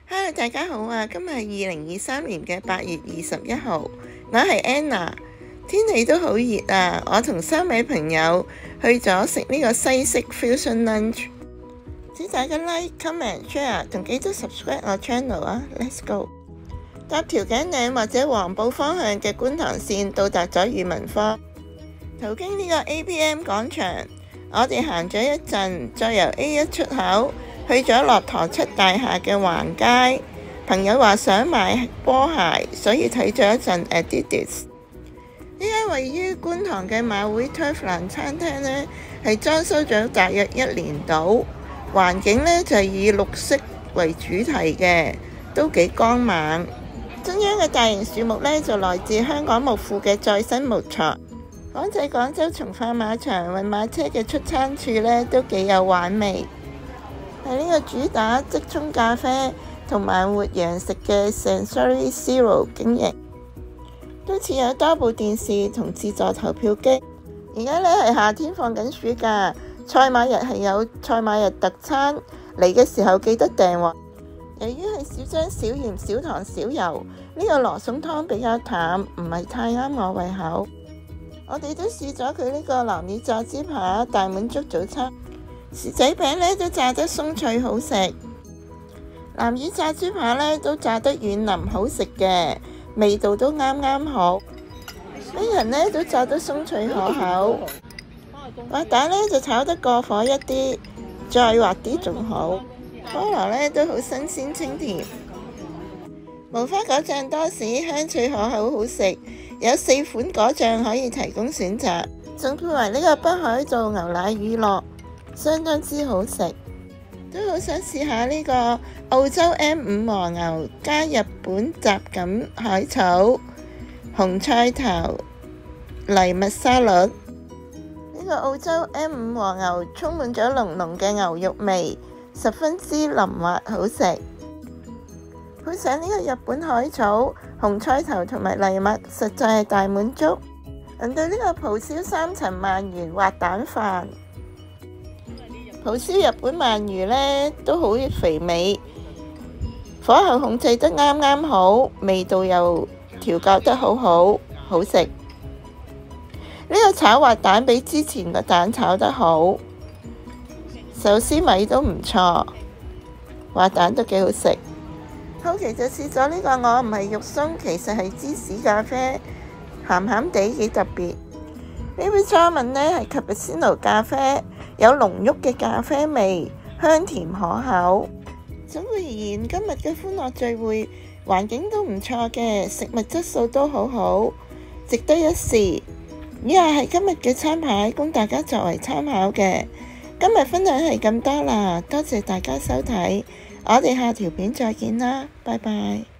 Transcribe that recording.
Hello，大家好啊！今日係2023年嘅8月21號，我係 Anna。天氣都好熱啊！我同3位朋友去咗食呢個西式 fusion lunch。請大家 like、comment、share 同記得 subscribe 我 channel 啊 ！Let's go！ 搭調景嶺或者黃埔方向嘅觀塘線到達咗裕民坊，途經呢個 APM 廣場，我哋行咗一陣，再由 A1 出口去咗駱駝漆大廈嘅橫街。朋友話想買波鞋，所以睇咗一陣 Adidas。呢間位於觀塘嘅馬會 Turf 蘭餐廳呢，係裝修咗大約1年到，環境呢就係以綠色為主題嘅，都幾光猛。中央嘅大型樹木呢，就來自香港木庫嘅再生木材。港仔廣州從化馬場運馬車嘅出餐處呢，都幾有玩味。係呢個主打即沖咖啡同埋活洋食嘅 Sensory Zero 經營，都設有多部電視同自助投票機。而家呢係夏天放緊暑假，賽馬日係有賽馬日特餐，嚟嘅時候記得訂喎。由於係少漿少鹽少糖少油，呢個羅宋湯比較淡，唔係太啱我胃口。我哋都試咗佢呢個南乳炸豬扒、大滿足早餐，薯仔餅呢都炸得鬆脆好食，南乳炸豬扒呢都炸得軟腍好食嘅，味道都啱啱好。Bacon呢都炸得鬆脆可口，滑蛋呢就炒得過火一啲，再滑啲仲好。菠蘿呢都好新鮮清甜，無花果醬多士香脆可口好食，有4款果醬可以提供選擇，仲配為呢個北海道牛奶乳酪，相當之好食。都好想試下呢個澳洲 M5 和牛加日本雜錦海草、紅菜頭、藜麥沙律。呢個澳洲 M5 和牛充滿咗濃濃嘅牛肉味，十分之淋滑好食。配上呢個日本海草、紅菜頭同埋藜麥，實在係大滿足。輪到呢個蒲燒3層鰻魚滑蛋飯。蒲燒日本鰻魚呢都好肥美，火候控制得啱啱好，味道又調校得好好，好食。呢個炒滑蛋比之前個蛋炒得好，壽司米都唔錯，滑蛋都幾好食。後期就試咗呢個我唔係肉鬆，其實係芝士咖啡，鹹鹹地幾特別。呢杯初吻呢係 Cappuccino 咖啡，有濃郁嘅咖啡味，香甜可口。總括而言，今日嘅歡樂聚會環境都唔錯嘅，食物質素都好好，值得一試。以下係今日嘅餐牌，供大家作為參考嘅。今日分享係咁多啦，多謝大家收睇，我哋下條片再見啦，拜拜。